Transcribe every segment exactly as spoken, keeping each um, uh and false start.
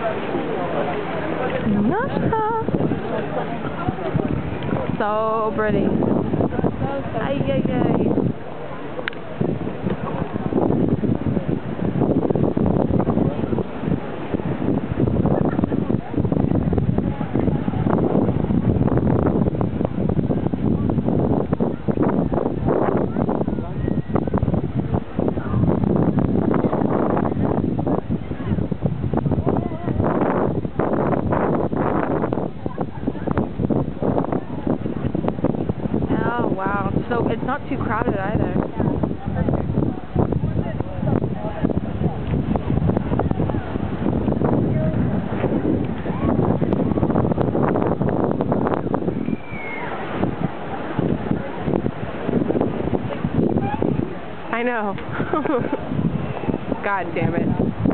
Nasha. So pretty. Ay, ay, ay. Oh wow, so it's not too crowded either. I know. God damn it.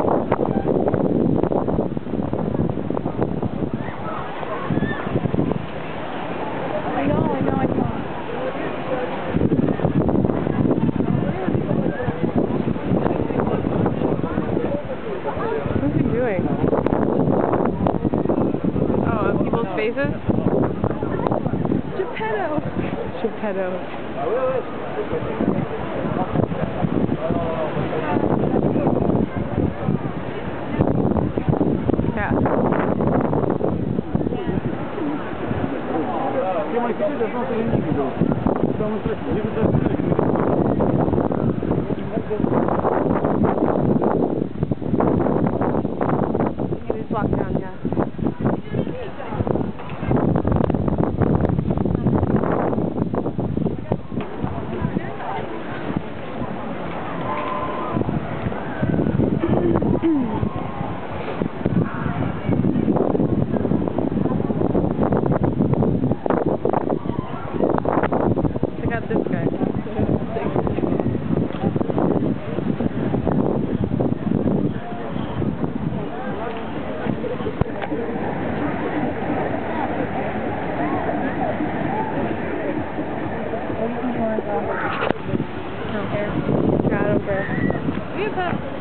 I know, I know, I know. What's he doing? Oh, people's faces? Geppetto. Geppetto. Yeah. You just walk down, yeah. Check out this guy. I don't care. Yeah, I don't care. We have